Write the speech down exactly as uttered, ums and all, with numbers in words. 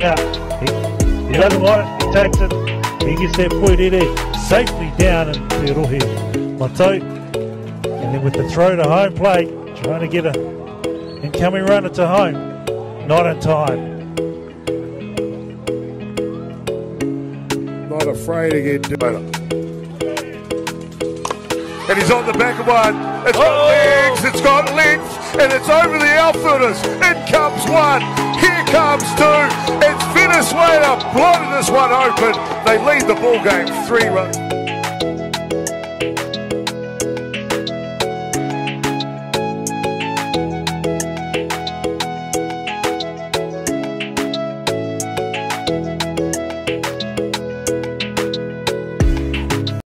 out. He, he doesn't want it, he takes it, he gets that point in there, safely down and fiddle here. Monto, and then with the throw to home plate, trying to get a incoming runner to home, not in time. Not afraid to get better. And he's on the back of one. It's got oh. legs, it's got length, and it's over the outfielders. In comes one, here comes two. It's Venezuela blowing this one open. They lead the ball game three runs.